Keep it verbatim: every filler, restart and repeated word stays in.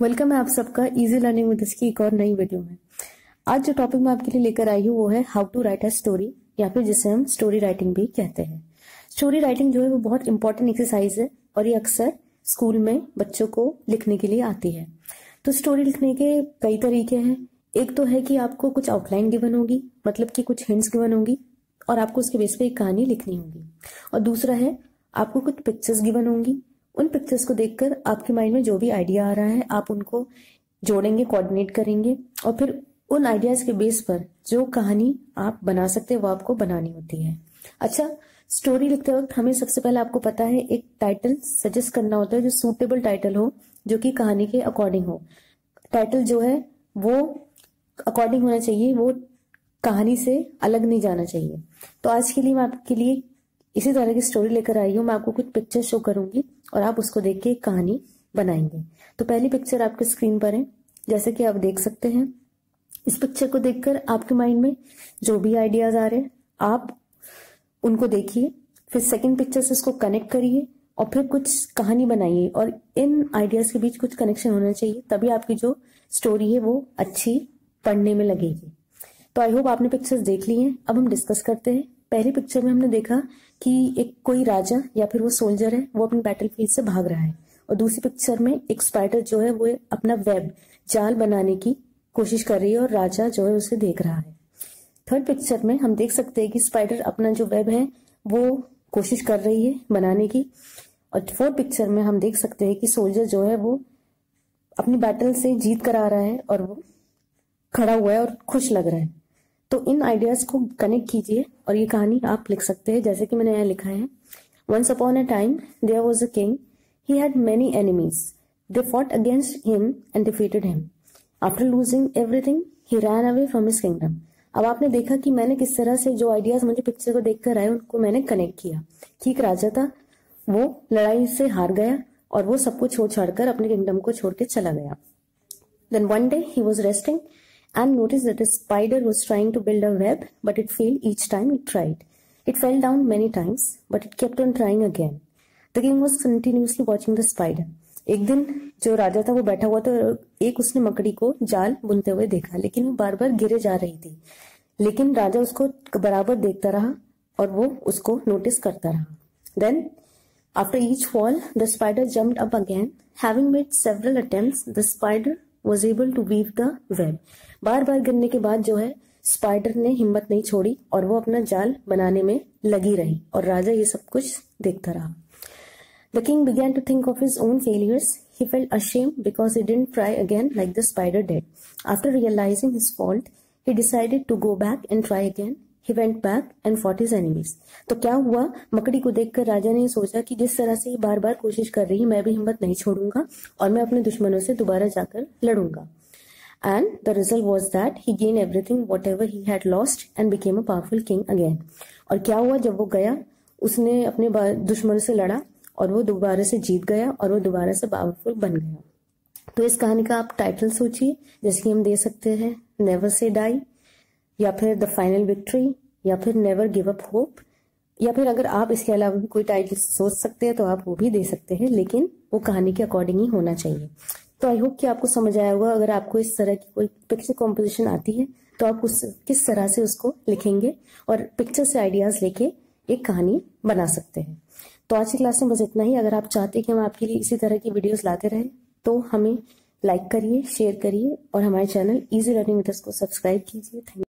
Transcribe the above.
Welcome है आप सबका इजी लर्निंग विद की एक और नई वीडियो में। आज जो टॉपिक मैं आपके लिए लेकर आई हूँ वो है how to write a story, या फिर जिसे हम स्टोरी राइटिंग भी कहते हैं। स्टोरी राइटिंग जो है वो बहुत इंपॉर्टेंट एक्सरसाइज है और ये अक्सर स्कूल में बच्चों को लिखने के लिए आती है। तो स्टोरी लिखने के कई तरीके हैं। एक तो है कि आपको कुछ आउटलाइन गिवन होगी, मतलब कि कुछ हिंट्स गिवन होगी और आपको उसके बेस पे एक कहानी लिखनी होगी। और दूसरा है आपको कुछ पिक्चर्स गिवन होंगी, उन पिक्चर्स को देखकर आपके माइंड में जो भी आइडिया आ रहा है आप उनको जोड़ेंगे, कोऑर्डिनेट करेंगे और फिर उन आइडियाज के बेस पर जो कहानी आप बना सकते हैं वो आपको बनानी होती है। अच्छा, स्टोरी लिखते वक्त हमें सबसे पहले आपको पता है एक टाइटल सजेस्ट करना होता है जो सूटेबल टाइटल हो, जो कि कहानी के अकॉर्डिंग हो। टाइटल जो है वो अकॉर्डिंग होना चाहिए, वो कहानी से अलग नहीं जाना चाहिए। तो आज के लिए मैं आपके लिए इसी तरह की स्टोरी लेकर आई हूँ। मैं आपको कुछ पिक्चर शो करूंगी और आप उसको देख के एक कहानी बनाएंगे। तो पहली पिक्चर आपके स्क्रीन पर है, जैसे कि आप देख सकते हैं। इस पिक्चर को देखकर आपके माइंड में जो भी आइडियाज आ रहे हैं आप उनको देखिए, फिर सेकंड पिक्चर से उसको कनेक्ट करिए और फिर कुछ कहानी बनाइए। और इन आइडियाज के बीच कुछ कनेक्शन होना चाहिए, तभी आपकी जो स्टोरी है वो अच्छी पढ़ने में लगेगी। तो आई होप आपने पिक्चर्स देख ली हैं। अब हम डिस्कस करते हैं। पहली पिक्चर में हमने देखा कि एक कोई राजा या फिर वो सोल्जर है, वो अपने बैटलफील्ड से भाग रहा है। और दूसरी पिक्चर में एक स्पाइडर जो है वो अपना वेब जाल बनाने की कोशिश कर रही है और राजा जो है उसे देख रहा है। थर्ड पिक्चर में हम देख सकते हैं कि स्पाइडर अपना जो वेब है वो कोशिश कर रही है बनाने की। और फोर्थ पिक्चर में हम देख सकते हैं कि सोल्जर जो है वो अपनी बैटल से जीत कर आ रहा है और वो खड़ा हुआ है और खुश लग रहा है। तो इन आइडियाज को कनेक्ट कीजिए और ये कहानी आप लिख सकते हैं, जैसे कि मैंने यहाँ लिखा है। Once upon a time there was a king, he had many enemies, they fought against him and defeated him. After losing everything he ran away from his kingdom. अब आपने देखा कि मैंने किस तरह से जो आइडियाज मुझे पिक्चर को देखकर आए उनको मैंने कनेक्ट किया कि एक राजा था, वो लड़ाई से हार गया और वो सब कुछ छोड़ छाड़कर अपने किंगडम को छोड़ के चला गया। Then one day he was resting and noticed that a spider was trying to build a web, but it failed each time it tried. It fell down many times, but it kept on trying again. The king was continuously watching the spider. एक दिन जो राजा था वो बैठा हुआ था, एक उसने मकड़ी को जाल बुनते हुए देखा, लेकिन वो बार बार गिरे जा रही थी। लेकिन राजा उसको बराबर देखता रहा और वो उसको नोटिस करता रहा। Then, after each fall, the spider jumped up again. Having made several attempts, the spider was able to weave the web. बार बार गिरने के बाद जो है स्पाइडर ने हिम्मत नहीं छोड़ी और वो अपना जाल बनाने में लगी रही और राजा ये सब कुछ देखता रहा। The king began to think of his own failures. He felt ashamed because he didn't try again like the spider did. After realizing his fault, he decided to go back and try again. He went back and fought his enemies. तो क्या हुआ, मकड़ी को देखकर राजा ने सोचा कि जिस तरह से ये बार बार कोशिश कर रही है मैं भी हिम्मत नहीं छोड़ूंगा और मैं अपने दुश्मनों से दोबारा जाकर लड़ूंगा। And the result was that he gained everything whatever he had lost and became a powerful king again. और क्या हुआ, जब वो गया उसने अपने दुश्मनों से लड़ा और वो दोबारा से जीत गया और वो दोबारा से पावरफुल बन गया। तो इस कहानी का आप टाइटल सोचिए, जैसे कि हम दे सकते हैं नेवर से डाई, या फिर द फाइनल विक्ट्री, या फिर नेवर गिव अप होप, या फिर अगर आप इसके अलावा भी कोई टाइटल सोच सकते हैं तो आप वो भी दे सकते हैं, लेकिन वो कहानी के अकॉर्डिंग ही होना चाहिए। तो आई होप कि आपको समझ आया होगा। अगर आपको इस तरह की कोई पिक्चर कॉम्पोजिशन आती है तो आप उस किस तरह से उसको लिखेंगे और पिक्चर से आइडियाज लेके एक कहानी बना सकते हैं। तो आज की क्लास में बस इतना ही। अगर आप चाहते हैं कि हम आपके लिए इसी तरह की वीडियोस लाते रहें तो हमें लाइक करिए, शेयर करिए और हमारे channel easy learning with us को सब्सक्राइब कीजिए। Thank you.